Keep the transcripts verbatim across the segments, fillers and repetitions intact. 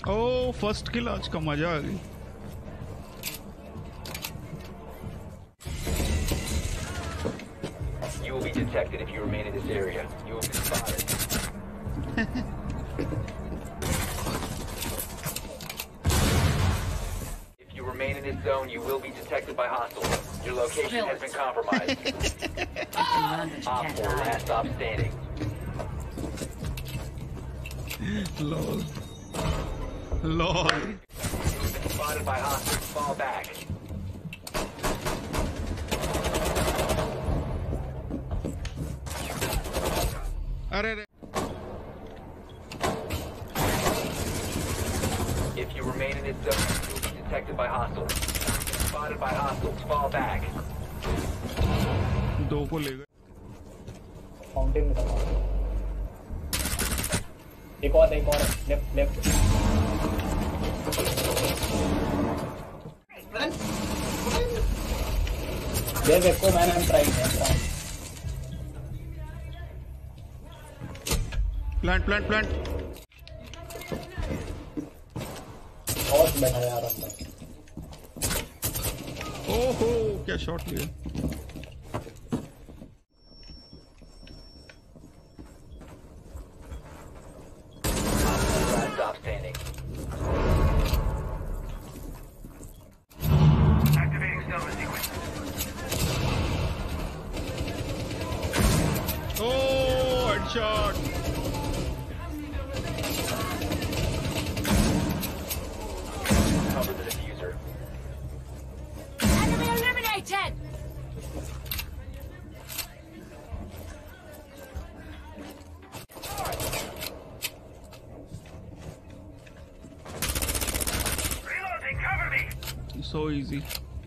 ओ first kill, आज का मजा आ गई। You will be detected if you remain in this area. You will be spotted. If you remain in this zone, you will be detected by hostiles. Your location has been compromised. Op four, last stop standing. Lol. Lol. You've been spotted by hostiles. Fall back. अरे रे। If you remain in this zone, you will be detected by hostiles. Spotted by hostiles. Fall back. दो को ले गए। Fountain में दबा। एक और एक और left left. There they go, man. I'm trying. I'm trying. Plant, plant, plant. बहुत बैठा यार अंदर। ओहो क्या शॉट लिया। Stop standing. Activating zone sequence. Oh, headshot. Cover the diffuser. Enemy eliminated! Reloading, cover me! So easy.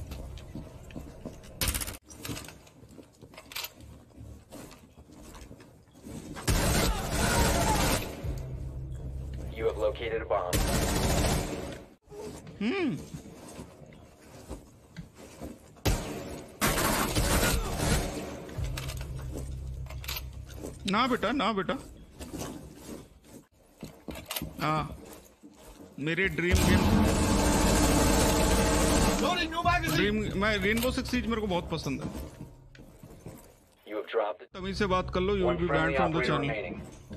You have located a bomb. Hmm. ना बेटा ना बेटा। हाँ मेरे ड्रीम गेम ड्रीम मैं रेनबो सिक्स सीज मेरे को बहुत पसंद है। You have dropped it. तभी से बात कर लो, you will One be friendly band from the operator channel. remaining.